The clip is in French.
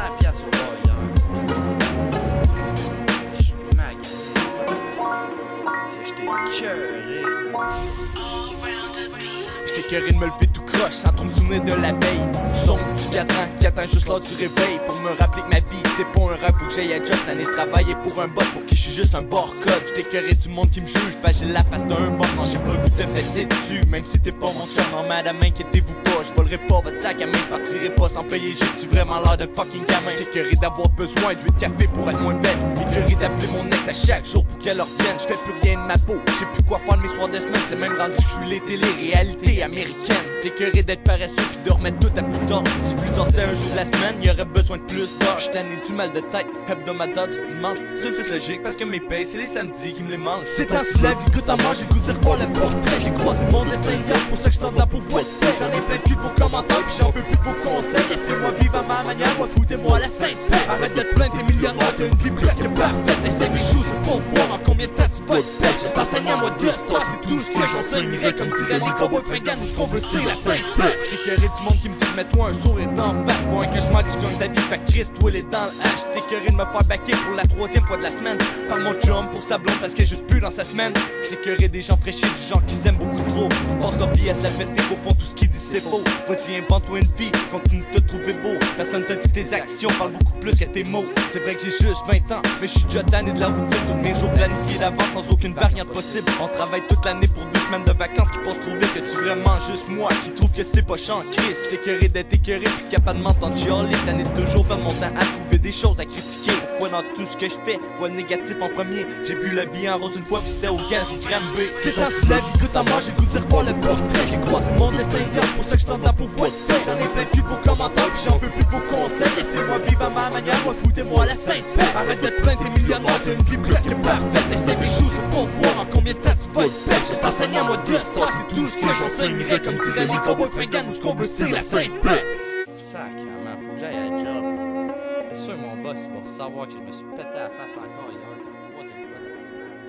piastres au bar hier. Je suis magané. J'étais écœuré. J'étais écœuré de me lever tout croche sans trop me souvenir de la veille. Du son du cadran qui attend juste l'heure du réveil pour me rappeler que ma vie c'est pas un rêve, faut que j'aille à job. L'année de travailler pour un bot pour qui je suis juste un barcode. J'étais écœuré du monde qui me juge, j'ai la face d'un bot. Non, j'ai pas le goût de fesser dessus, même si t'es pas mon chum. Non, madame, inquiétez-vous pas, je volerai pas votre sac à main, je partirai pas sans payer. J'ai-tu vraiment l'air d'un fucking gamin? J'étais écœuré d'avoir besoin d'huile de café pour être moins bête. Écœuré d'appeler mon ex à chaque jour pour qu'elle revienne. Je fais plus rien de ma peau, je sais plus quoi faire de mes soirs de semaine. C'est même rendu que je suis les télé-réalités américaines. T'es écœuré d'être paresseux puis de remettre tout à plus tard. Si plus tard c'était un jour de la semaine, y'aurait besoin de plus d'heures. J'suis tanné du mal de tête, hebdomadaire du dimanche. C'est une suite logique parce que mes payes c'est les samedis qui me les mangent. C'est ainsi la vie que t'en manges, j'ai le goût de revoir le portrait. J'ai croisé mon destin hier, pour ça que j'tente là pour vous être fait. J'en ai plein de cul de vos commentaires puis j'en peux plus de vos conseils. Laissez-moi vivre à ma manière, moi foutez-moi la sainte paix. Arrête d'être plein, t'es millionnaire, t'as une vie presque parfaite. Essaie mes choses pour voir en combien de temps tu vas être belle. Je t'enseigne à moi de l'histoire, c'est tout ce que j'enseignerai. Comme dirait les cowboys fringants, nous ce qu'on veut c'est la sainte paix. J'étais écœuré du monde qui me dit mets-toi un sourire d'en face. Pour un que je manque du gang de ta vie, fait Chris, toi les dans le hache. J'étais écœuré de me faire baquer pour la 3e fois de la semaine par mon chum pour sa blonde parce qu'elle est juste plus dans sa semaine. J'étais écœuré des gens fraîchis, du genre qui s'aiment beaucoup trop. Passe leur vie à se la péter au fond, tout ce qu'ils disent c'est faux. Vas-y, invente-toi une vie, continue de te trouver beau. Personne te dit que tes actions parlent beaucoup plus que tes mots. C'est vrai que j'ai juste 20 ans, mais je suis déjà tanné de la routine. Tous mes jours planifiés d'avance sans aucune variante possible. On travaille toute l'année pour 2 semaines de vacances qui passent trop vite. Que tu vraiment juste moi qui trouve que c'est pas chiant, Chris. J'étais écœuré d'être écœuré, puis capable de m'entendre chialer. Tanné de toujours perdre mon temps à trouver des choses à critiquer. Pourquoi dans tout ce que je fais, vois le négatif en premier. J'ai vu la vie en rose une fois, puis c'était au galerie Granby. C'est ainsi la vie que t'en manges, j'ai le goût de revoir le portrait. J'ai croisé mon destin hier, pour ça que j'tente là pour vous être fait. J'en ai plein de cul de vos commentaires, puis j'en peux plus de vos conseils. Laissez-moi vivre à ma manière, moi foutez-moi la sainte paix. Arrête d'être plein, t'es millionnaire, t'as une vie presque parfaite. Essaie mes choses pour voir en combien de temps tu vas être belle. Je t'enseigne à moi de l'histoire, c'est tout ce que j'enseignerai. Comme dirait les cowboys fringants, nous ce qu'on veut c'est la sainte paix. Sacrément, faut que j'aille à la job. C'est sûr mon boss il va savoir que je me suis pété la face encore hier, c'est la 3e fois de la semaine.